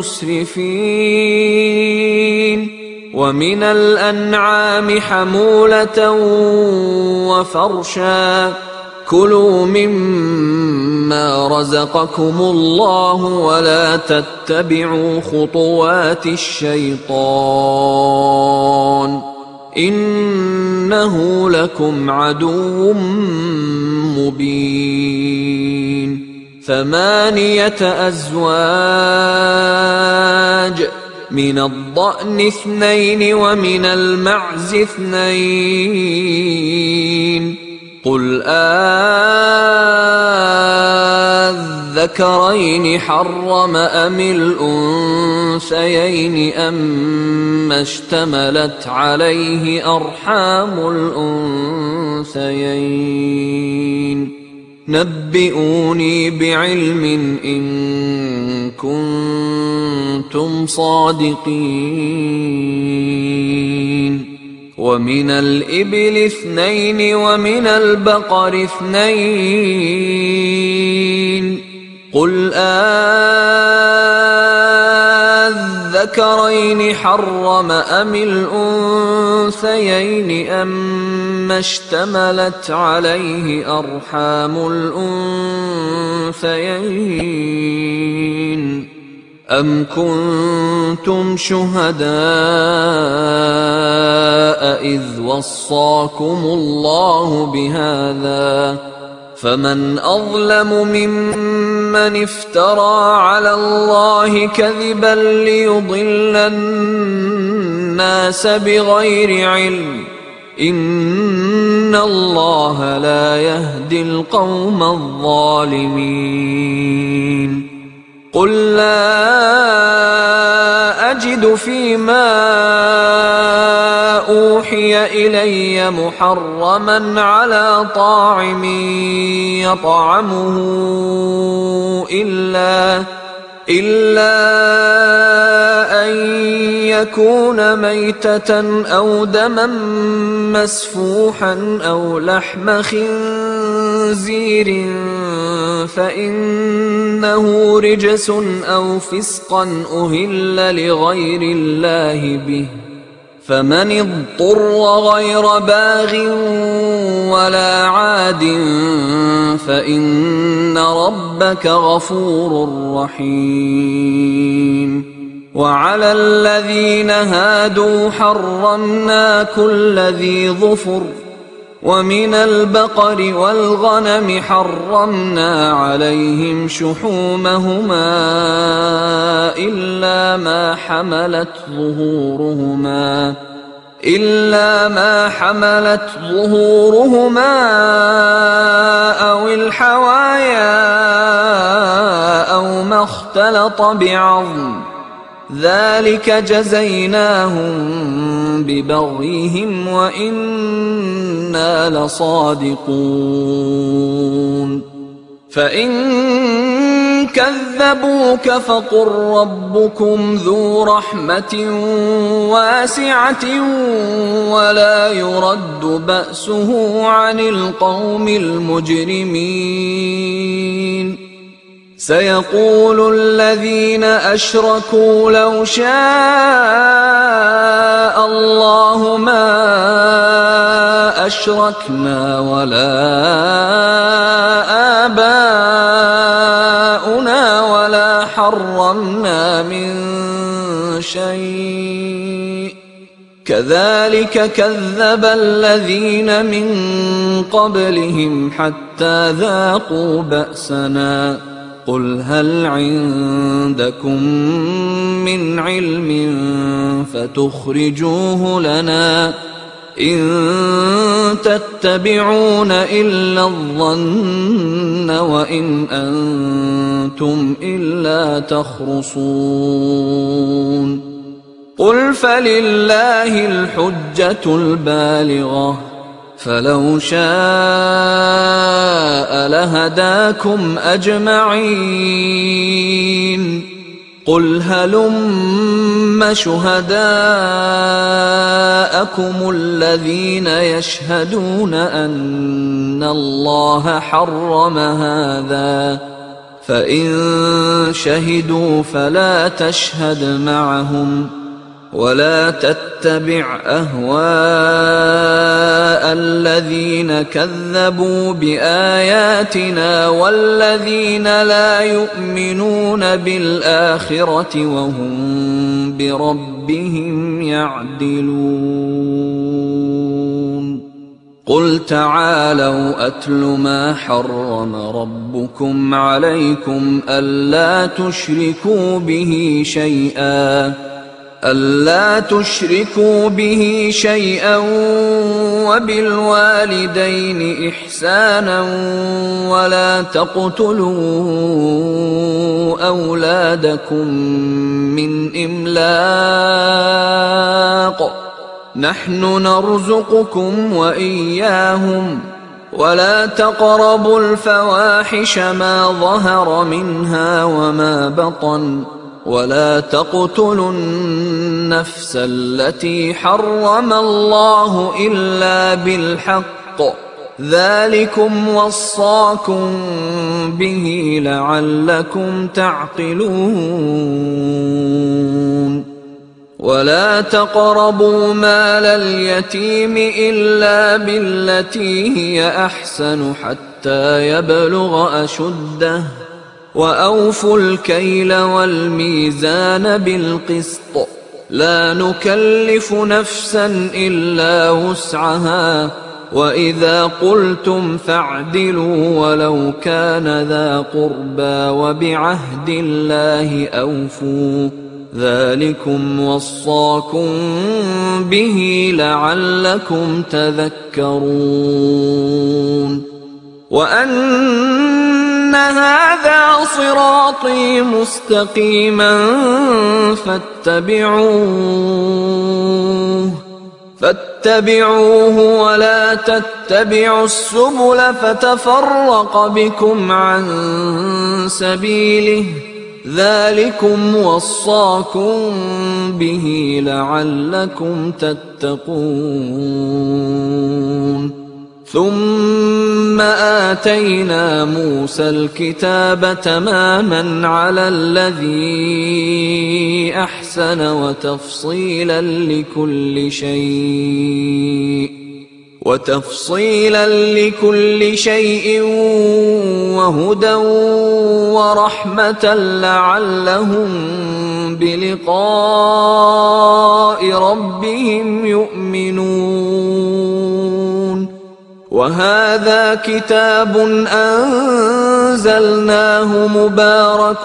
المسرفين. ومن الأنعام حمولة وفرشا كلوا مما رزقكم الله ولا تتبعوا خطوات الشيطان إنه لكم عدو مبين. ثمانية أزواج من الضأن اثنين ومن المعز اثنين قل أذكرين حرم أم الأنثيين أما اشتملت عليه أرحام الأنثيين نبئوني بعلم إن كنتم صادقين. ومن الإبل اثنين ومن البقر اثنين قل أذكرين حرم أم الأنثيين أما اشتملت عليه أرحام الأنثيين أم كنتم شهداء إذ وصاكم الله بهذا فمن أظلم ممن افترى على الله كذبا ليضل الناس بغير علم إن الله لا يهدي القوم الظالمين. قل لا أجد فيما أوحي إلي محرما على طاعم يطعمه إلا إلا أن يكون ميتة أو دما مسفوحا أو لحم خنزير فإنه رجس أو فسقا أهل لغير الله به فمن اضطر غير باغ ولا عاد فإن ربك غفور رحيم. وعلى الذين هادوا حرمنا كل ذي ظفر ومن البقر والغنم حرمنا عليهم شحومهما إلا ما حملت ظهورهما إلا ما حملت ظهورهما أو الحوايا أو ما اختلط بعظم ذلك جزيناهم ببغيهم وإنا لصادقون. فإن كذبوك فقل ربكم ذو رحمة واسعة ولا يرد بأسه عن القوم المجرمين. سيقول الذين أشركوا لو شاء الله ما أشركنا ولا آباؤنا ولا حرمنا من شيء كذلك كذب الذين من قبلهم حتى ذاقوا بأسنا قل هل عندكم من علم فتخرجوه لنا إن تتبعون إلا الظن وإن أنتم إلا تخرصون. قل فلله الحجة البالغة فلو شاء لهداكم أجمعين. قل هلم شهداءكم الذين يشهدون أن الله حرم هذا، فإن شهدوا فلا تشهد معهم، ولا تتبع أهواء الذين كذبوا بآياتنا والذين لا يؤمنون بالآخرة وهم بربهم يعدلون. قل تعالوا أتل ما حرم ربكم عليكم ألا تشركوا به شيئا ألا تشركوا به شيئا وبالوالدين إحسانا ولا تقتلوا أولادكم من إملاق، نحن نرزقكم وإياهم، ولا تقربوا الفواحش ما ظهر منها وما بطن، ولا تقتلوا النفس التي حرم الله إلا بالحق، ذلكم وصاكم به لعلكم تعقلون. ولا تقربوا مال اليتيم إلا بالتي هي أحسن حتى يبلغ أشده، وأوفوا الكيل والميزان بالقسط، لا نكلف نفسا إلا وسعها، وإذا قلتم فاعدلوا ولو كان ذا قربى، وبعهد الله أوفوا، ذلكم وصاكم به لعلكم تذكرون. وأن هذا صراطي مستقيما فاتبعوه فاتبعوه ولا تتبعوا السبل فتفرق بكم عن سبيله، ذلكم وصاكم به لعلكم تتقون. ثم آتينا موسى الكتاب تماما على الذي أحسن وتفصيلا لكل شيء وتفصيلا لكل شيء وهدى ورحمة لعلهم بلقاء ربهم يؤمنون. وهذا كتاب أنزلناه مبارك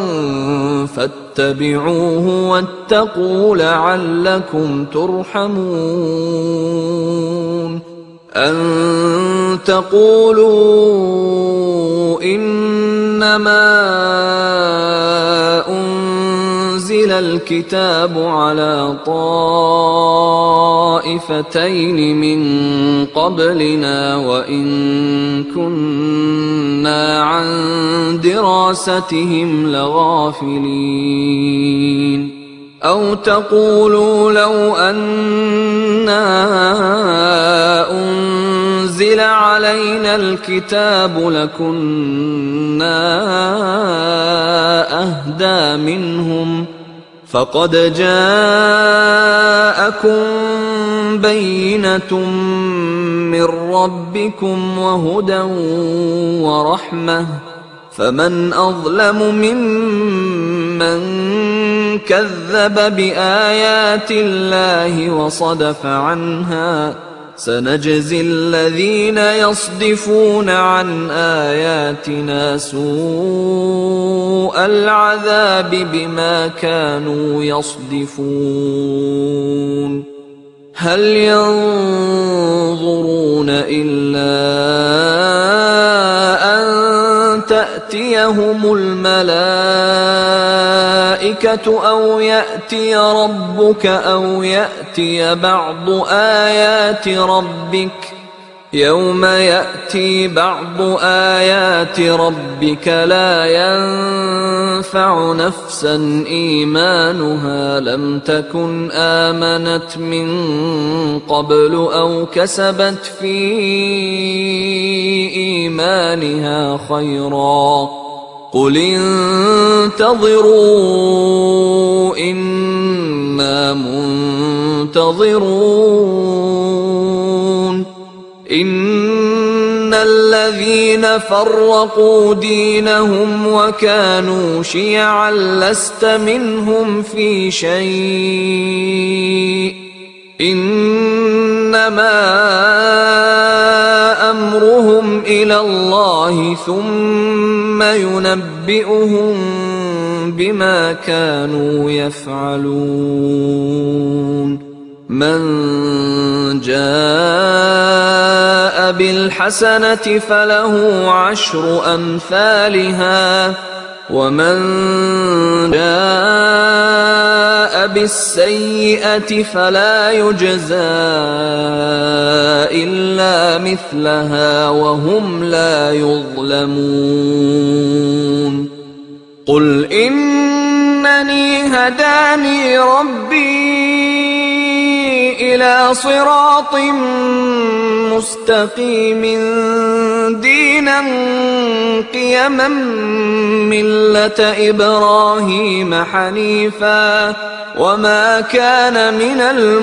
فاتبعوه واتقوا لعلكم ترحمون. أن تقولوا إنما أنزل الكتاب على طائفتين من قبلنا وإن كنا عن دراستهم لغافلين. أو تقولوا لو أنا أنزل علينا الكتاب لكنا أهدى منهم، فقد جاءكم بينة من ربكم وهدى ورحمة، فمن أظلم ممن كذب بآيات الله وصدف عنها، سنجزي الذين يصدفون عن آياتنا سوء العذاب بما كانوا يصدفون. هل ينظرون إلا أن تأتيهم الملائكة أو يأتي ربك أو يأتي بعض آيات ربك، يوم يأتي بعض آيات ربك لا ينفع نفسا إيمانها لم تكن آمنت من قبل أو كسبت في إيمانها خيرا قل انتظروا إنا منتظرون إن الذين فرقوا دينهم وكانوا شيعا لست منهم في شيء إنما أمرهم إلى الله ثم ينبئهم بما كانوا يفعلون من جاء بالحسنة فله عشر أمثالها ومن جاء بالسيئة فلا يجزى إلا مثلها وهم لا يظلمون قل إنني هداني ربي إلى صراط مستقيم دينا قيما ملة إبراهيم حنيفا وما كان من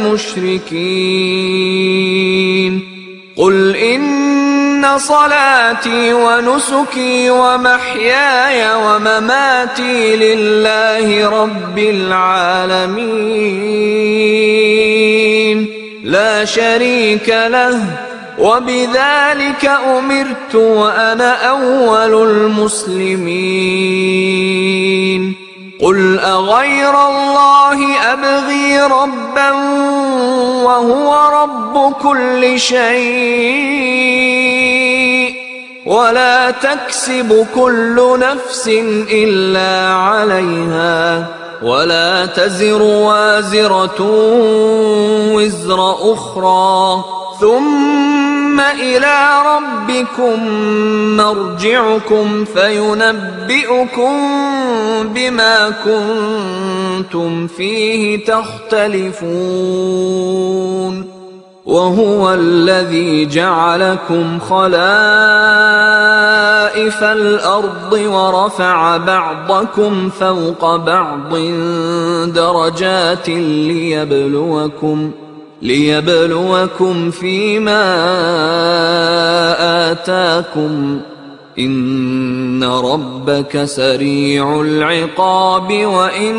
المشركين قل إن صلاتي ونسكي ومحياي ومماتي لله رب العالمين لا شريك له وبذلك أمرت وأنا أول المسلمين قل أغير الله أبغي ربا وهو رب كل شيء ولا تكسب كل نفس إلا عليها ولا تزر وازرة وزر أخرى ثم إلى ربكم مرجعكم فينبئكم بما كنتم فيه تختلفون وهو الذي جعلكم خلائف الأرض ورفع بعضكم فوق بعض درجات ليبلوكم ليبلوكم فيما آتاكم إن ربك سريع العقاب وإنه لغفور رحيم.